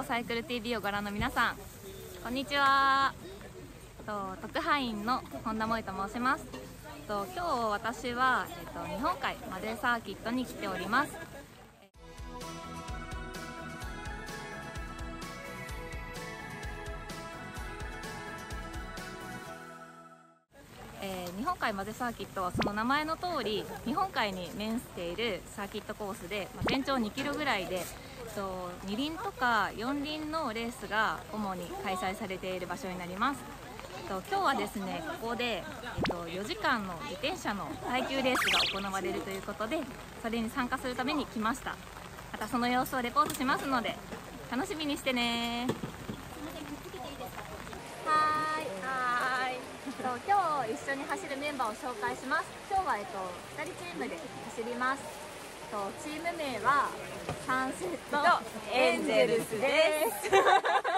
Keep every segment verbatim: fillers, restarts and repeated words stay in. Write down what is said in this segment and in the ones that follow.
サイクル ティーブイ をご覧の皆さん、こんにちは。と特派員の本田萌と申します。と今日私は、えっと、日本海マデサーキットに来ております。えー、日本海マデサーキットはその名前の通り日本海に面しているサーキットコースで、まあ、全長にキロぐらいでとに輪とかよん輪のレースが主に開催されている場所になります。と今日はですね、ここで、えっと、よじかんの自転車の耐久レースが行われるということで、それに参加するために来ました。またその様子をレポートしますので楽しみにしてね。はーいはーいと今日一緒に走るメンバーを紹介します。今日は、えっと、ふたりチームで走ります。とチーム名はサンセットエンジェルスですえ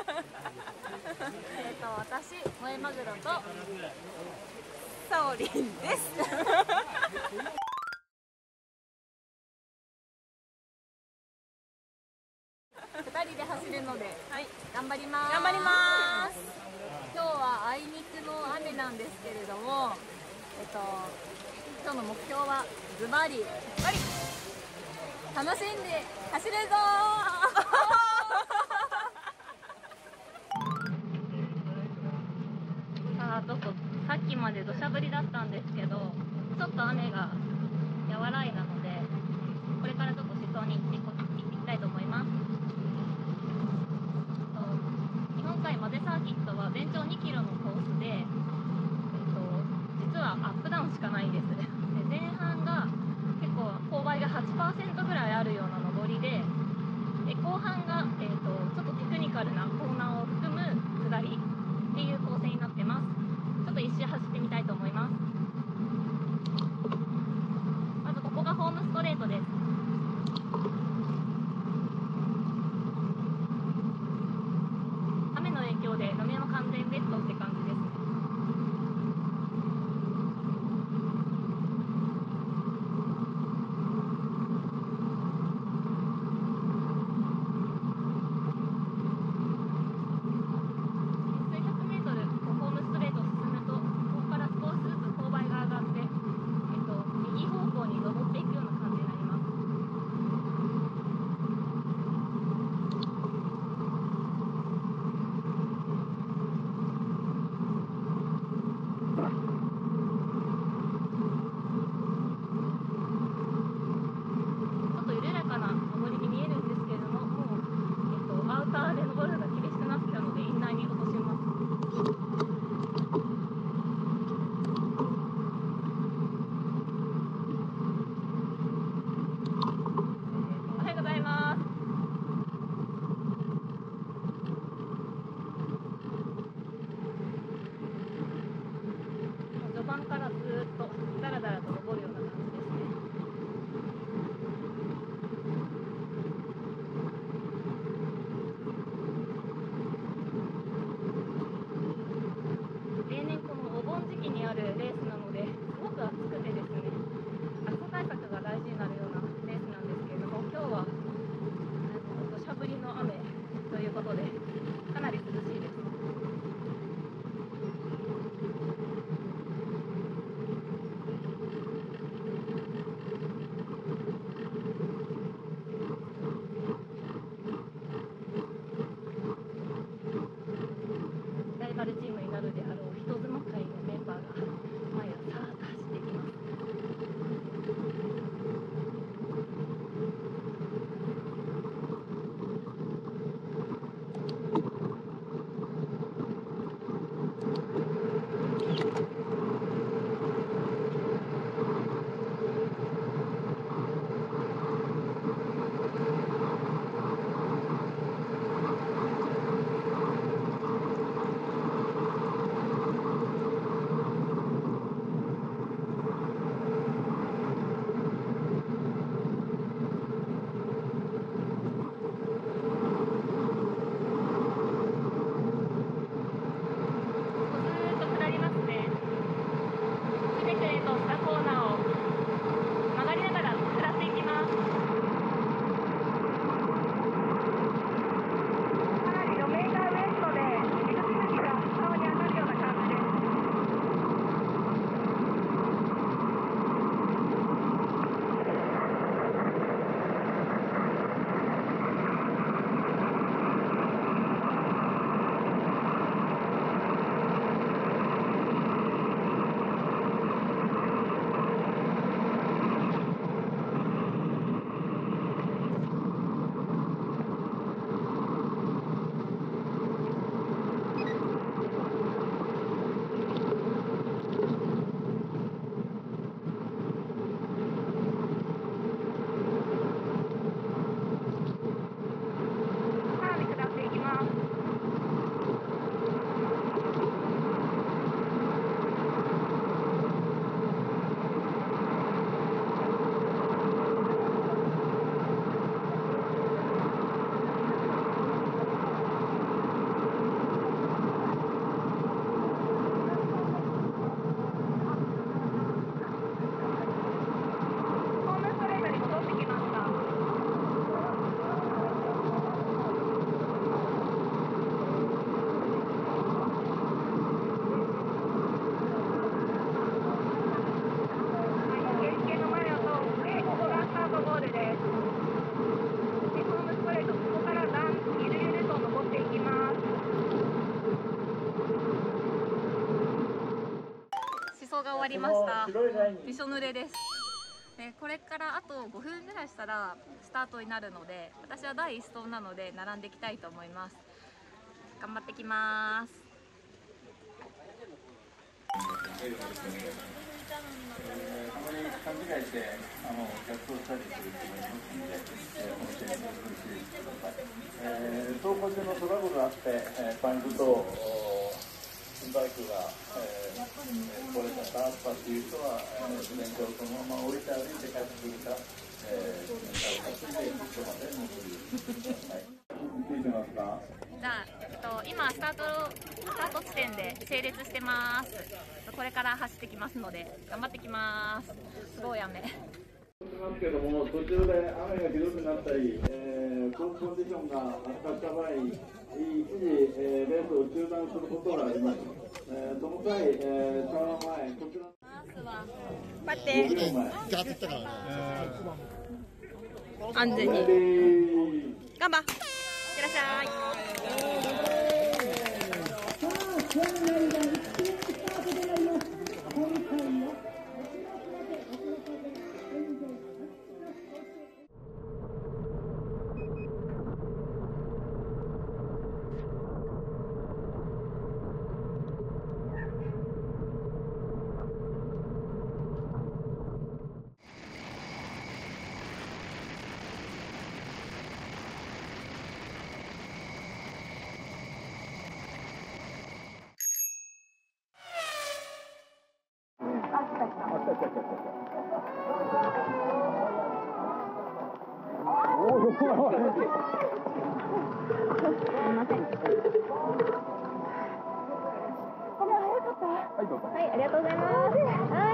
っと私、萌えマグロとサオリンですふたりで走るので、はい、頑張ります頑張ります今日はあいにくの雨なんですけれども、えっと、今日の目標はズバリ楽しんで走るぞーさあ、どこさっきまで土砂降りだったんですけど、ちょっと雨が和らいだので、これからちょっと思想に行っていきたいと思います。日本海マデサーキットは全長にキロのコースで、えっと、実はアップダウンしかないんです。で前半が結構勾配が はちパーセント ぐらいあるような上りで、で後半が、えっと、ちょっとテクニカルなコーナーを含む下りっていう構成になってます。ちょっと一周走ってみたいと思います。まずここがホームストレートです。雨の影響で路面は完全ベッドって感じですね。 わりました。びしょ濡れです。でこれからあとごふんぐらいしたらスタートになるので、私はだいいち走なので並んでいきたいと思います。頑張ってきます。 あまり勘違いしてあの逆走したりする人もいますので、えー、この点にご注意ください。えー、走行中のトラブルがあって、えー、パンクとバイクが、えー、壊れたかとかっていう人は、えー、自転車をそのまま降りて歩いて帰ってくるか、えー、自転車を担いで人まで乗ってください。ついてますか？ じゃあ、えっと、今スタートスタート地点で整列してます。これから走ってきますので頑張ってきます。すごい雨。 ますけども、途中で雨がひどくなったり、えー、コンディションが悪化した場合、一時、えー、レースを中断することがあります。えー、その際、えー、ターン前、こちら。 待って。 ガーッといったからね。 安全に。頑張。いってらっしゃい。はい、ありがとうございます。はい。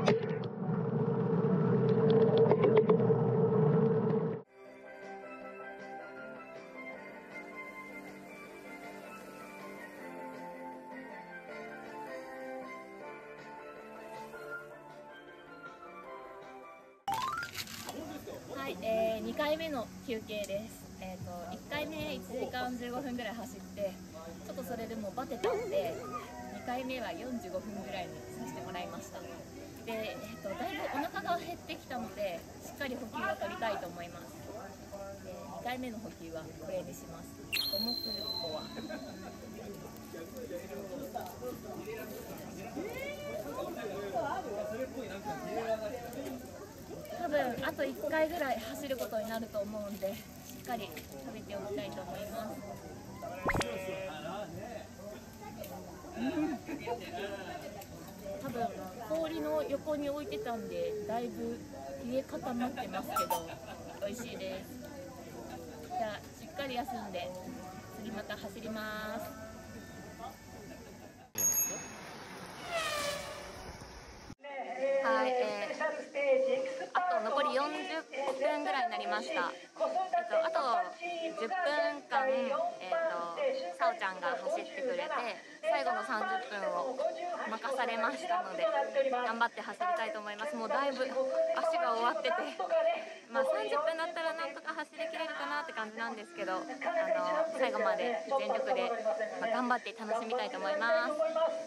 はい、えー、にかいめの休憩です。えーと、いっかいめいちじかんじゅうごふんぐらい走ってちょっとそれでもバテたんで、にかいめはよんじゅうごふんぐらいにさせてもらいました。で、えーと、だいぶお腹が減ってきたのでしっかり補給を取りたいと思います。で、にかいめの補給はこれにします。五目コア。多分あといっかいぐらい走ることになると思うんで、しっかり食べておきたいと思います。多分氷の横に置いてたんでだいぶ冷え固まってますけど美味しいです。じゃあしっかり休んで次また走ります。はい、えー、あと残りよんじゅっぷんぐらいになりました。えっと、あとじゅっぷんかん、えっと、さおちゃんが走ってくれて最後のさんじゅっぷんを任されましたので頑張って走りたいと思います。もうだいぶ足が終わってて、まあ、さんじゅっぷんだったらなんとか走りきれるかなって感じなんですけど、あの最後まで全力で、まあ、頑張って楽しみたいと思います。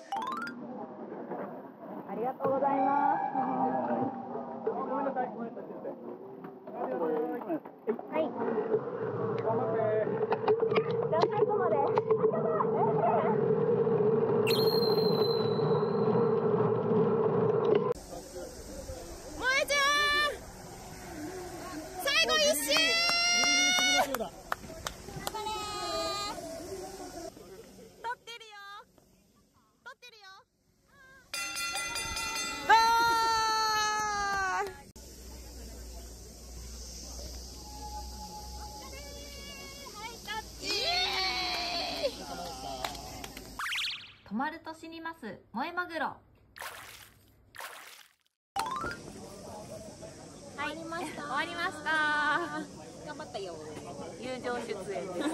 ありがとうございます。ごめんなさい。はい。頑張って。じゃあ最後まで。萌えちゃん。最後一周。頑張れ。撮ってるよ。撮ってるよ。止まると死にます萌えマグロ。はい、終わりました。終わりました。頑張ったよ。友情出演です。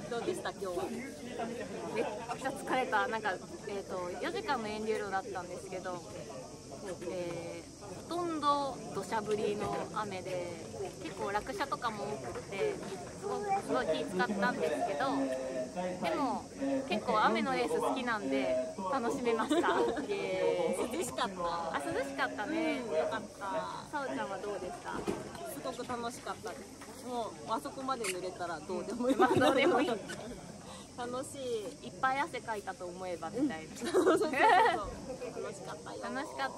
どうでした今日は？めっちゃ疲れた。なんかえっとよじかんの遠慮路だったんですけど、えー、ほとんど土砂降りの雨で結構落車とかも多くてすごくすごい気使ったんですけど。 でも結構雨のレース好きなんで楽しめました。 涼しかった。 あ、涼しかったね。 よかった。 さおちゃんはどうでした？ すごく楽しかったです。もうあそこまで濡れたらどうでもいい。まあどうでもいい。 楽しい。 いっぱい汗かいたと思えばみたいな。 そうそうそうそう。楽しかったよ。 楽しかった。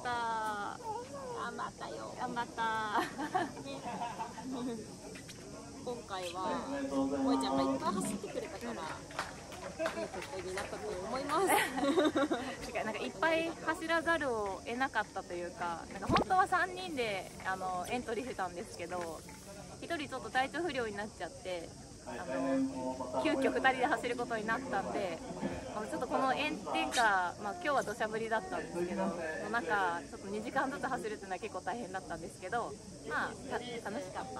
頑張ったよ。 頑張った。 今回はおいちゃんがいっぱい走ってくれたからいい結果になったと思います。 なんかいっぱい走らざるを得なかったというか、なんか本当はさんにんであのエントリーしてたんですけど、ひとりちょっと体調不良になっちゃって。あの急遽ふたりで走ることになったんで、ちょっとこの炎天下、まあ、今日は土砂降りだったんですけど、の中ちょっとにじかんずつ走るっていうのは結構大変だったんですけど、まあ楽しかった。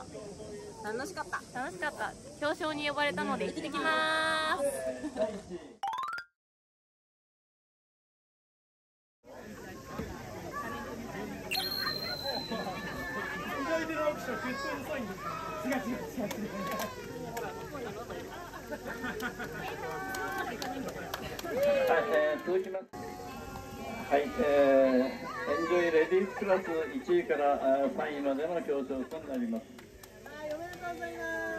楽しかった楽しかった。表彰に呼ばれたので行ってきます。 思い出の握手は決闘のサインですか？違う違う違う違う。 はい、えー、続きます。はい、えー、エンジョイレディースクラスいちいからさんいまでの表彰となります。 はい、おめでとうございます。